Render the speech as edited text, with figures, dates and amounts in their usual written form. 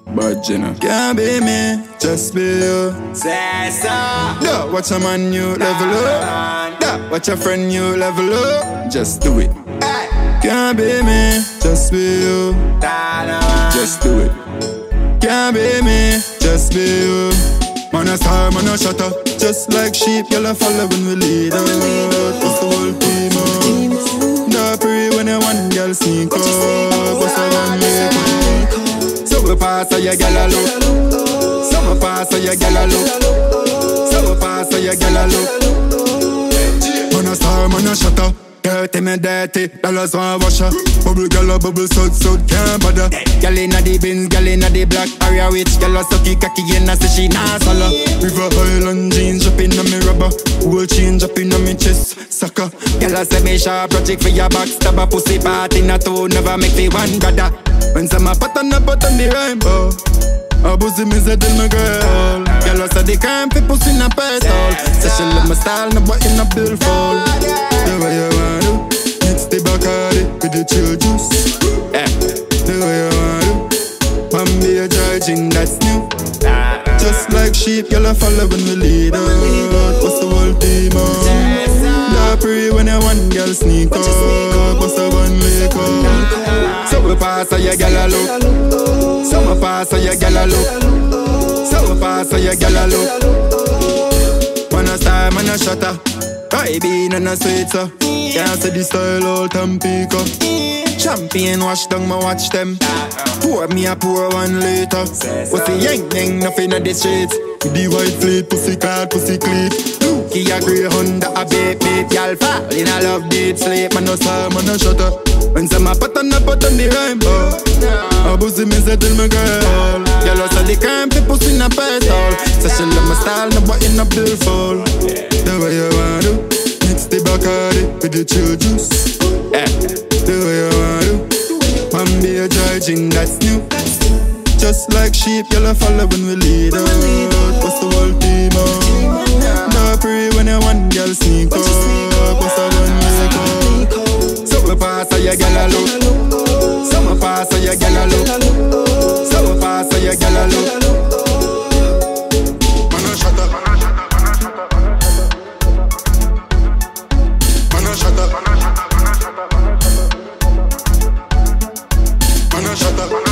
But you know, can't be me, just be you. Say so. Da, watch a man you level up. Da, watch a friend you level up. Just do it. Hey. Can't be me, just be you. Just do it. Can't be me, just be you. Man a star, man a shutter. Just like sheep, y'all a follow when we lead out. What's the whole team out? Da pray when a one girl sneak up. What's the one make up? So we pass so your girl a look. So we pass so your girl a look. So we pass so your girl a look. Man a star, man a shutter. Dirty me dirty, dollars want wash her. Bubble girl a bubble sud, can't bother. Girl inna the bins, girl inna the black area witch. Girl a sucky cocky and a say she nah swallow. River Island jeans drop inna me rubber. Gold chain drop inna me chest, sucker. Girl a say me sharp project for your back. Stab a pussy part inna two, never make me one brother. When some a put on the rhyme, oh. A pussy me say tell me girl. Girl a say the crime fi pussy in a pedal. Say she love my style, no boy in a billfold. The way you want to mix the Bacardi with the chill juice. The way you want to Bambi a dry gin that's new. Just like sheep, y'all a follow when we lead out. What's the whole team out? Da pray when a one girl sneak up. What's the one make up? So we pass so your girl a look. So we pass so your girl a look. So we pass so your girl a look. Man a star, man a shutter. I been on a sweet so can't see the style all Tampico. Champion wash down my watch them. Pour me a pour one later. What's the yang nothing on the streets. With the white fleet, pussy card, pussy clip. Dookie a grey Honda, a babe, y'all fall in a love deep sleep. Man no star, man no shutter. When some a put on the rhyme, oh. A pussy me say tell me girl. Y'all also the crime, fi pussy in a pedal. Say she love my style, no boy in a billfold. The way you want to mix the Bacardi with the chill juice. The way you want to Bambi a dry gin that's new. Just like sheep, y'all a follow when we lead out. What's the whole team out? Da pray when a one girl sneak up. What's the one make up? So we pass so your girl a look. So we pass so your girl a look. So we pass so your girl a look. Man a shut up. Man a shut up.